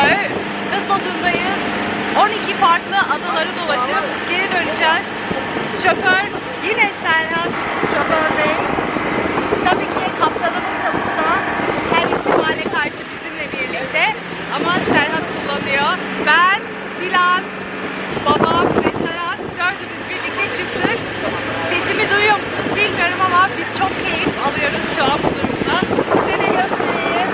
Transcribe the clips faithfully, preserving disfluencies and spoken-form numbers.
Şoför, kız botundayız. on iki farklı adaları dolaşıp geri döneceğiz. Şoför yine Serhat, şoför bey. Tabii ki kaptanımız da burada. Her ihtimale karşı bizimle birlikte. Ama Serhat kullanıyor. Ben, Dilan, babam ve Serhat dördümüz birlikte çıktık. Sesimi duyuyor musunuz bilmiyorum ama biz çok keyif alıyoruz şu an bu durumda. Size de göstereyim.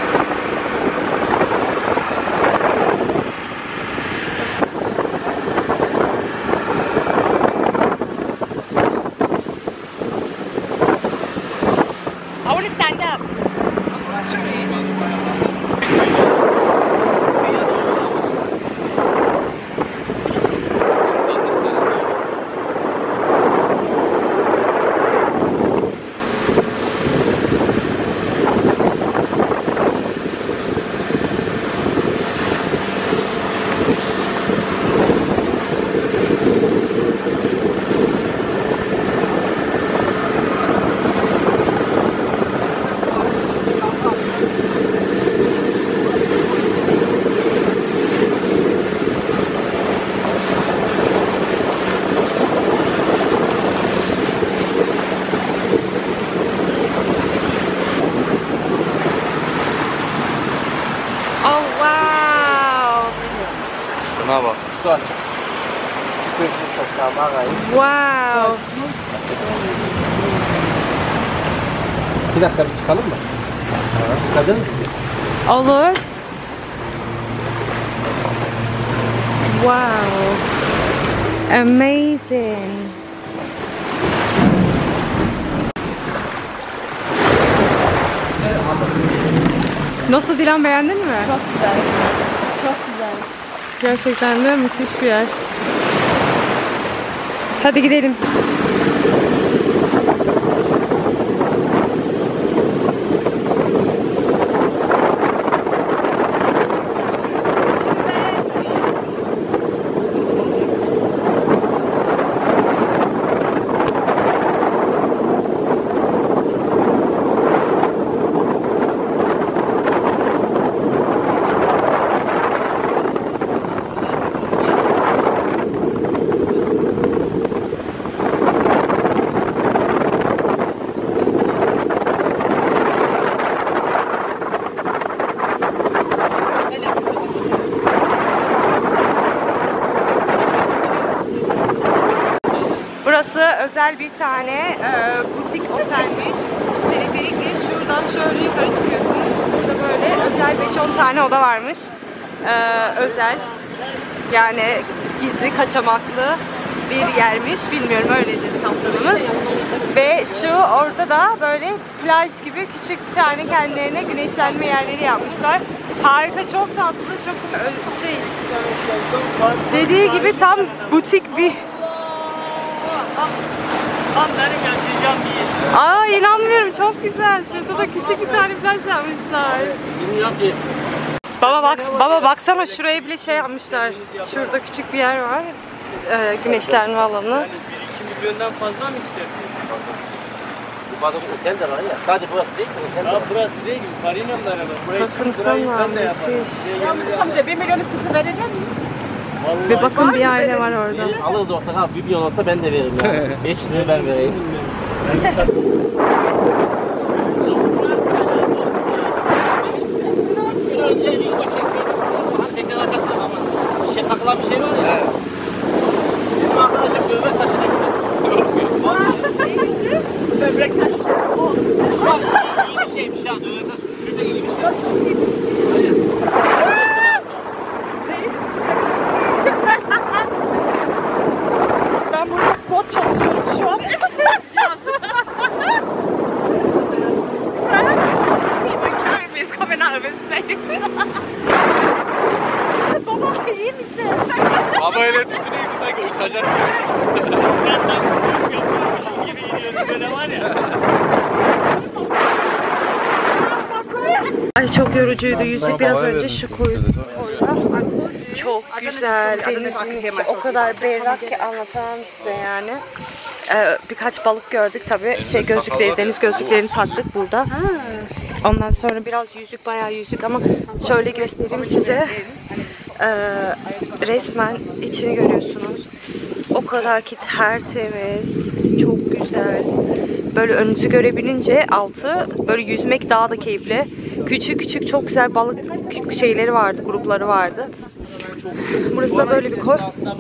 I want to stand up. Bak. Wow. Bir dakika bir çıkalım mı? Çıkadın mı? Olur. Wow. Amazing. Nasıl Dilan, beğendin mi? Çok güzel. Çok güzel. Gerçekten de müthiş bir yer. Hadi gidelim. Burası özel bir tane e, butik otelmiş. Teleferikle şuradan şöyle yukarı çıkıyorsunuz. Burada böyle özel beş on tane oda varmış. E, özel. Yani gizli, kaçamaklı bir yermiş. Bilmiyorum, öyle dedi kaptanımız. Ve şu orada da böyle plaj gibi küçük bir tane kendilerine güneşlenme yerleri yapmışlar. Harika, çok tatlı, çok şey. Dediği gibi tam butik bir. Tam benim yaşayacağım bir yer. Aa, inanmıyorum, çok güzel. Şurada da küçük bir tane plaj yapmışlar. Bilmiyorum ki. Baba bak, baba baksana, şuraya bile şey yapmışlar. Şurada küçük bir yer var. Ee, güneşlenme alanı. iki milyondan fazla mı istersin? Bu balık otel de var ya. Sadece burası değil mi? Otel de var. Burası değil mi? Marina'mlar ama. Bakın sana, müthiş. Amca bir milyon üstüsü verecek misin? Ve bakın bir aile var orada. Alırız ortak abi. Bir milyon olsa ben de veririm ya. beş lira ben vereyim. Şey takılan bir şey var ya. Benim arkadaşım böbrek taşı düştü. Neymişti? Böbrek taşı. İyi bir şeymiş ha. Böbrek taşı şurada iyi bir şey. Ben burada Scott çalışıyorum şu an. Baba iyi misin? Ama öyle tutunuyor ki sanki uçacak. Ben sanki spor yapıyormuşum gibi gidiyorum böyle var ya. Ay çok yorucuydu. Yüzük biraz önce şu koydu. Çok güzel. Denizin içi o kadar berrak ki anlatamam size yani. Ee, birkaç balık gördük tabii. Şey gözlükleri, deniz gözlüklerini taktık burada. Ondan sonra biraz yüzdük, bayağı yüzdük ama şöyle göstereyim size. Ee, resmen içini görüyorsunuz. O kadar ki tertemiz, çok güzel. Böyle önünüzü görebilince altı böyle yüzmek daha da keyifli. Küçük küçük çok güzel balık şeyleri vardı, grupları vardı. Burası da böyle bir koy.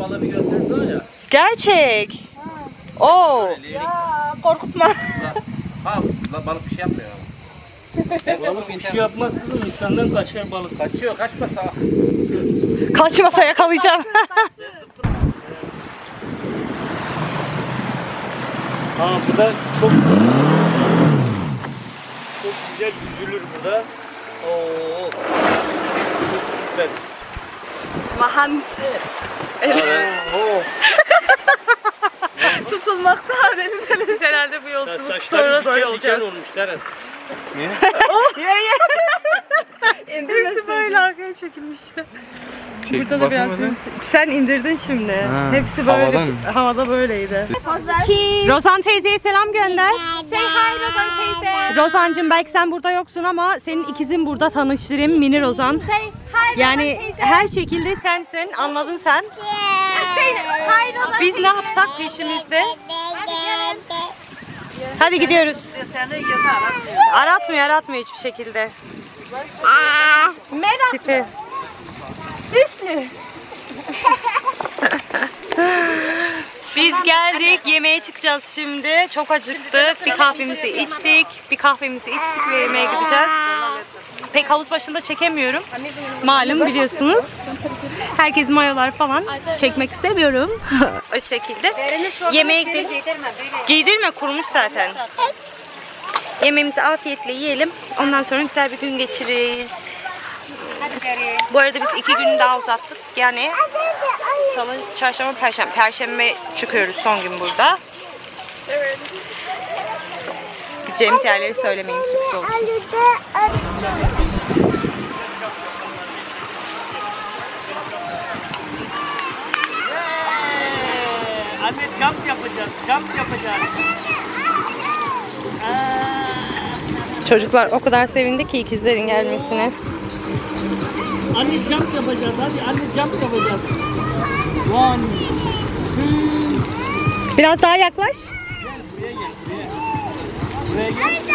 Gerçek. Oo. Ya korkutma. Ha, balık bir şey yapmıyor ama. Balık bir şey yapmaz kızım. İnsandan kaçar balık. Kaçıyor, kaçmasa. Kaçmasa yakalayacağım. Ha, burada çok çok güzel yüzülür burada. Oo. Çok süper. Mahant. Evet. Oo. Tutulmakta benim böyle. Biz herhalde bu yolculuk Saçları sonra böyle diken olacağız. diken olmuşlar. Ye ye. Hepsi böyle arkaya çekilmişti. Burada da biraz sen indirdin şimdi. Ha, Hepsi böyle havadan. havada böyleydi. Poz ver. Rozan teyzeye selam gönder. Say hi Rozan teyze. Rozan'cığım belki sen burada yoksun ama senin ikizin burada, tanıştırayım, Mini Rozan. Say hi Yani Rozan teyze. her şekilde sensin, anladın sen. Say hi Rozan Biz teyze. ne yapsak peşimizde. Hadi gelin. Hadi gidiyoruz. Aratmıyor, aratmıyor hiçbir şekilde. Merak. Tipi. Süslü. Biz geldik, yemeğe çıkacağız şimdi. Çok acıktık. Bir kahvemizi içtik. Bir kahvemizi içtik ve yemeğe gideceğiz. Pek havuz başında çekemiyorum. Malum biliyorsunuz. Herkes mayolar falan çekmek istemiyorum. O şekilde. Yemeğe gidelim. Giydirme, kurumuş zaten. Yemeğimizi afiyetle yiyelim. Ondan sonra güzel bir gün geçiririz. Bu arada biz iki gün daha uzattık. Yani salı, çarşamba, perşembe. Perşembe çıkıyoruz son gün burada. Gideceğimiz yerleri söylemeyeyim, sürpriz olsun. Anne jump yapacağız, jump yapacağız. Çocuklar o kadar sevindi ki ikizlerin gelmesine. Anne jump yapacağız, hadi anne jump yapacağız. One, two, Biraz daha yaklaş. buraya gel, buraya. Buraya gel.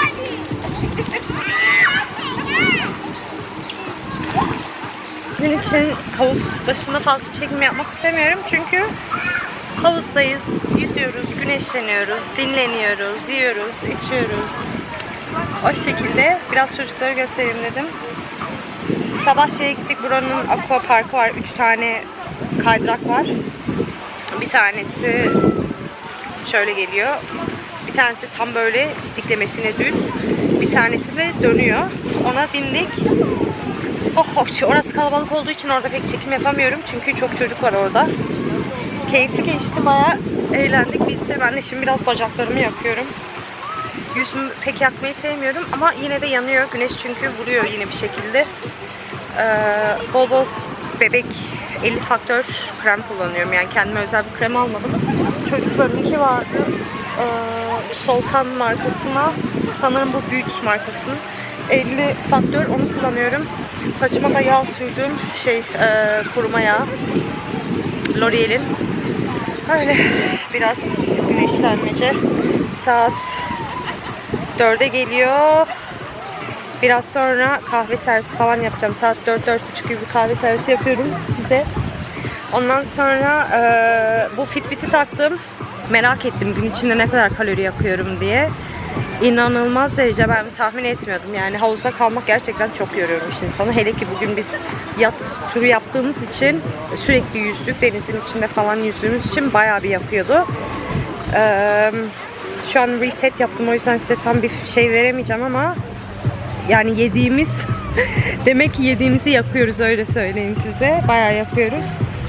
Gün için havuz başında fazla çekim yapmak istemiyorum çünkü havuzdayız, yüzüyoruz, güneşleniyoruz, dinleniyoruz, yiyoruz, içiyoruz. O şekilde biraz çocukları göstereyim dedim. Sabah şeye gittik, buranın aqua parkı var, üç tane kaydırak var. Bir tanesi şöyle geliyor, bir tanesi tam böyle diklemesine düz, bir tanesi de dönüyor. Ona bindik. Oh, orası kalabalık olduğu için orada pek çekim yapamıyorum çünkü çok çocuk var orada. Keyifli geçti, bayağı eğlendik biz de. Ben de şimdi biraz bacaklarımı yakıyorum. Yüzümü pek yakmayı sevmiyorum ama yine de yanıyor. Güneş çünkü vuruyor yine bir şekilde. Ee, bol bol bebek elli faktör krem kullanıyorum. Yani kendime özel bir krem almadım. Çocuklarımınki vardı. Ee, Sultan markasına, sanırım bu Beauty markasının elli faktör, onu kullanıyorum. Saçıma da yağ sürdüm. Şey, e, kuruma yağı. L'Oreal'in. Öyle biraz güneşlenmece. Saat dörde geliyor. Biraz sonra kahve servisi falan yapacağım. Saat dört dört buçuk gibi bir kahve servisi yapıyorum bize. Ondan sonra e, bu Fitbit'i taktım. Merak ettim gün içinde ne kadar kalori yakıyorum diye. İnanılmaz derece, ben tahmin etmiyordum. Yani havuzda kalmak gerçekten çok yoruyormuş insanı. Hele ki bugün biz yat turu yaptığımız için sürekli yüzdük. Denizin içinde falan yüzdüğümüz için bayağı bir yakıyordu. Ee, şu an reset yaptım, o yüzden size tam bir şey veremeyeceğim ama yani yediğimiz demek ki yediğimizi yakıyoruz, öyle söyleyeyim size. Bayağı yakıyoruz.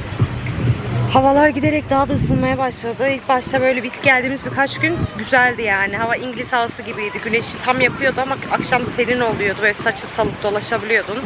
Havalar giderek daha da ısınmaya başladı. İlk başta böyle bir geldiğimiz birkaç gün güzeldi yani. Hava İngiliz havası gibiydi. Güneşi tam yapıyordu ama akşam serin oluyordu. Böyle saçı salıp dolaşabiliyordun.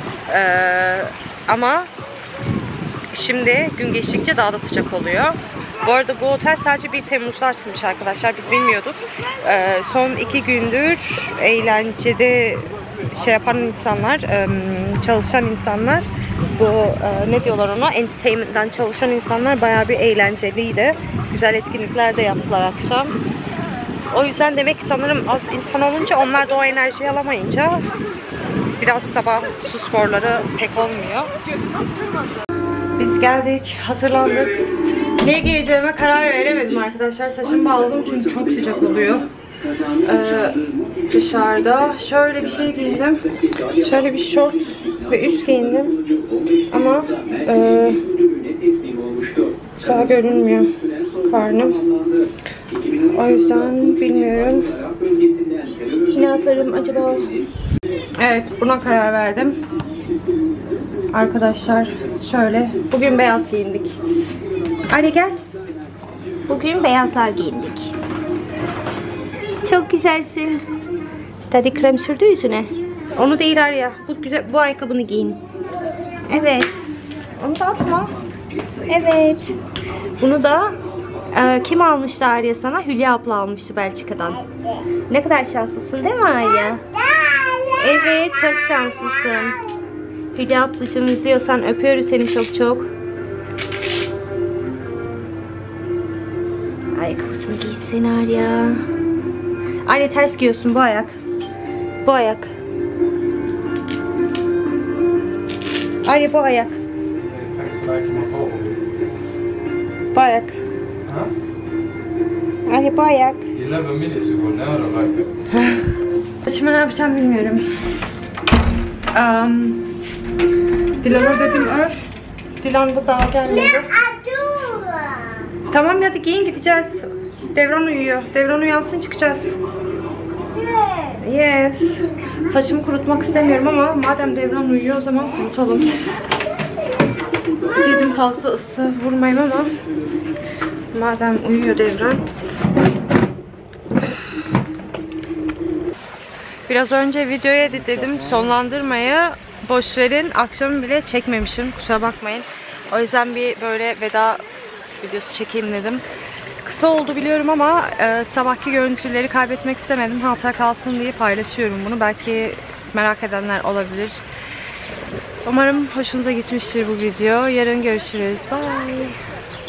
Ee, ama şimdi gün geçtikçe daha da sıcak oluyor. Bu arada bu otel sadece bir Temmuz'da açılmış arkadaşlar. Biz bilmiyorduk. Ee, son iki gündür eğlencede şey yapan insanlar, çalışan insanlar, bu ne diyorlar ona, entertainment'dan çalışan insanlar bayağı bir eğlenceliydi. Güzel etkinlikler de yaptılar akşam. O yüzden demek ki sanırım az insan olunca, onlar da o enerjiyi alamayınca biraz sabah su sporları pek olmuyor. Biz geldik, hazırlandık. Ne giyeceğime karar veremedim arkadaşlar. Saçımı bağladım çünkü çok sıcak oluyor. Ee, dışarıda şöyle bir şey giydim. Şöyle bir şort ve üst giyindim. Ama e, güzel görünmüyor karnım. O yüzden bilmiyorum. Ne yaparım acaba? Evet, buna karar verdim. Arkadaşlar şöyle. Bugün beyaz giyindik. Hadi gel. Bugün beyazlar giyindik. Çok güzelsin. Daddy krem sürdü yüzüne. Onu değil Arya. Bu güzel, bu ayakkabını giyin. Evet. Onu da atma. Evet. Bunu da e, kim almıştı Arya sana? Hülya abla almıştı Belçika'dan. Ne kadar şanslısın değil mi Arya? Evet, çok şanslısın. Hülya ablacığım, izliyorsan öpüyoruz seni çok çok. Ayakkabısını giysin Arya. Arya ters giyiyorsun, bu ayak. Bu ayak. Arya bu ayak. Bu ayak. Arya bu ayak. Saçımı ne yapacağım bilmiyorum. Um, Dilan'a dedim ör. Dilan da daha gelmedi. Tamam, hadi giyin, gideceğiz. Devran uyuyor. Devran uyansın, çıkacağız. Yes. Saçımı kurutmak istemiyorum ama madem Devran uyuyor o zaman kurutalım. Dedim fazla ısı vurmayayım ama madem uyuyor Devran. Biraz önce videoyu editledim. Sonlandırmayı boş verin. Akşamı bile çekmemişim. Kusura bakmayın. O yüzden bir böyle veda videosu çekeyim dedim. Kısa oldu biliyorum ama e, sabahki görüntüleri kaybetmek istemedim. Hatıra kalsın diye paylaşıyorum bunu. Belki merak edenler olabilir. Umarım hoşunuza gitmiştir bu video. Yarın görüşürüz. Bye.